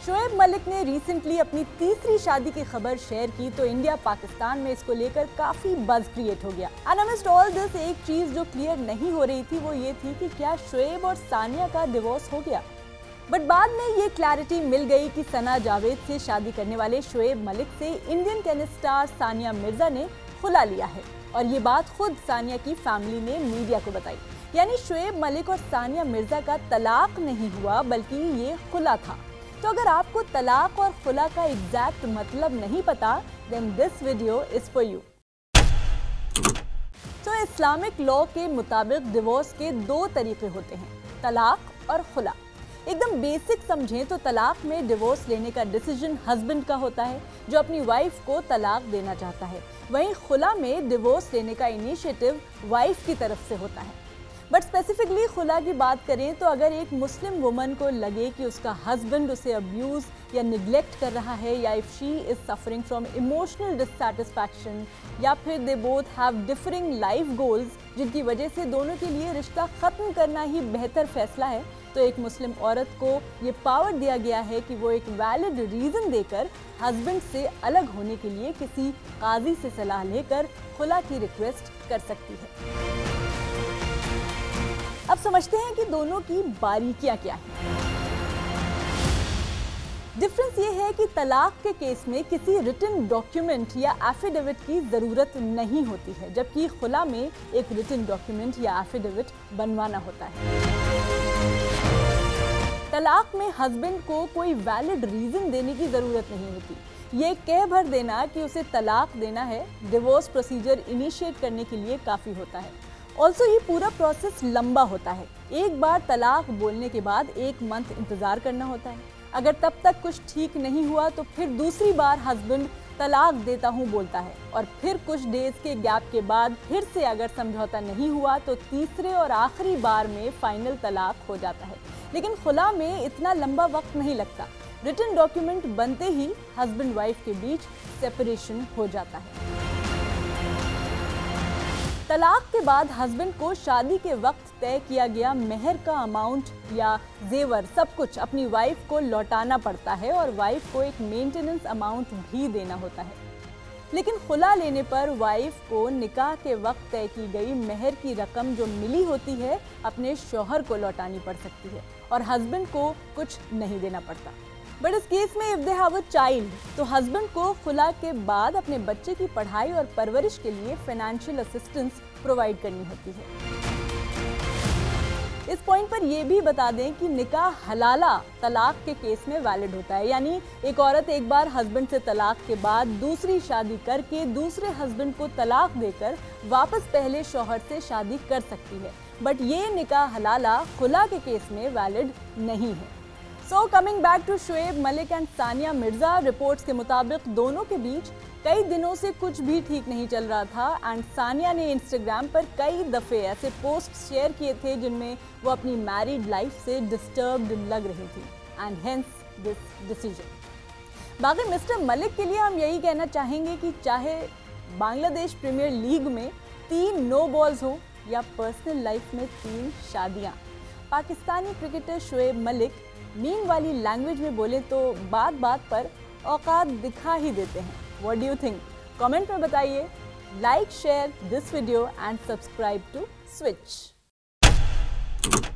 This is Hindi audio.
शोएब मलिक ने रिसेंटली अपनी तीसरी शादी की खबर शेयर की तो इंडिया पाकिस्तान में इसको लेकर काफी बज़ क्रिएट हो गया। एंड अमिस्ट ऑल दिस एक चीज जो क्लियर नहीं हो रही थी वो ये थी कि क्या शोएब और सानिया का डिवोर्स हो गया। बट बाद में ये क्लैरिटी मिल गई कि सना जावेद से शादी करने वाले शोएब मलिक से Indian tennis star Sania Mirza ने खुला लिया है और ये बात खुद सानिया की फैमिली ने मीडिया को बताई। यानी शोएब मलिक और सानिया मिर्जा का तलाक नहीं हुआ बल्कि ये खुला था। तो अगर आपको तलाक और खुला का एग्जैक्ट मतलब नहीं पता then this video is for you. तो इस्लामिक लॉ के मुताबिक डिवोर्स के दो तरीके होते हैं, तलाक और खुला। एकदम बेसिक समझें तो तलाक में डिवोर्स लेने का डिसीजन हस्बैंड का होता है जो अपनी वाइफ को तलाक देना चाहता है। वहीं खुला में डिवोर्स लेने का इनिशिएटिव वाइफ की तरफ से होता है। बट स्पेसिफिकली खुला की बात करें तो अगर एक मुस्लिम वुमन को लगे कि उसका हस्बैंड उसे अब्यूज़ या निगलेक्ट कर रहा है या if she is suffering from emotional dissatisfaction या फिर they both have differing life goals जिनकी वजह से दोनों के लिए रिश्ता ख़त्म करना ही बेहतर फैसला है, तो एक मुस्लिम औरत को ये पावर दिया गया है कि वो एक वैलिड रीज़न देकर हस्बैंड से अलग होने के लिए किसी काजी से सलाह लेकर खुला की रिक्वेस्ट कर सकती है। अब समझते हैं कि दोनों की बारीकियां क्या हैं। डिफरेंस ये है कि तलाक के केस में किसी रिटन डॉक्यूमेंट या एफिडेविट की ज़रूरत नहीं होती है, जबकि खुला में एक रिटन डॉक्यूमेंट या एफिडेविट बनवाना होता है। तलाक में हस्बैंड को कोई वैलिड रीज़न देने की ज़रूरत नहीं होती। ये कह भर देना कि उसे तलाक देना है डिवोर्स प्रोसीजर इनिशिएट करने के लिए काफ़ी होता है। ऑल्सो ये पूरा प्रोसेस लंबा होता है। एक बार तलाक बोलने के बाद 1 मंथ इंतज़ार करना होता है। अगर तब तक कुछ ठीक नहीं हुआ तो फिर दूसरी बार हस्बैंड तलाक देता हूँ बोलता है और फिर कुछ डेज के गैप के बाद फिर से अगर समझौता नहीं हुआ तो तीसरे और आखिरी बार में फाइनल तलाक हो जाता है। लेकिन खुला में इतना लंबा वक्त नहीं लगता। रिटन डॉक्यूमेंट बनते ही हस्बैंड वाइफ के बीच सेपरेशन हो जाता है। तलाक के बाद हस्बैंड को शादी के वक्त तय किया गया मेहर का अमाउंट या जेवर सब कुछ अपनी वाइफ को लौटाना पड़ता है और वाइफ को एक मेंटेनेंस अमाउंट भी देना होता है। लेकिन खुला लेने पर वाइफ को निकाह के वक्त तय की गई मेहर की रकम जो मिली होती है अपने शौहर को लौटानी पड़ सकती है और हस्बैंड को कुछ नहीं देना पड़ता। बट इस केस में if they have a child तो हस्बैंड को खुला के बाद अपने बच्चे की पढ़ाई और परवरिश के लिए फाइनेंशियल असिस्टेंस प्रोवाइड करनी होती है। इस पॉइंट पर यह भी बता दें कि निकाह हलाला तलाक के केस में वैलिड होता है। यानी एक औरत एक बार हस्बैंड से तलाक के बाद दूसरी शादी करके दूसरे हस्बैंड को तलाक देकर वापस पहले शौहर से शादी कर सकती है। बट ये निकाह हलाला खुला के केस में वैलिड नहीं है। So coming back to Shoaib Malik and Sania Mirza, reports के मुताबिक दोनों के बीच कई दिनों से कुछ भी ठीक नहीं चल रहा था एंड सानिया ने इंस्टाग्राम पर कई दफ़े ऐसे पोस्ट शेयर किए थे जिनमें वो अपनी मैरिड लाइफ से डिस्टर्ब्ड लग रही थी एंड हेंस दिस डिसीजन। बाकी मिस्टर मलिक के लिए हम यही कहना चाहेंगे कि चाहे बांग्लादेश प्रीमियर लीग में 3 नो बॉल्स हो या पर्सनल लाइफ में 3 शादियाँ, पाकिस्तानी क्रिकेटर शोएब मलिक मीम वाली लैंग्वेज में बोले तो बात बात पर औकात दिखा ही देते हैं। What do you think? Comment में बताइए। Like share this video and subscribe to switch.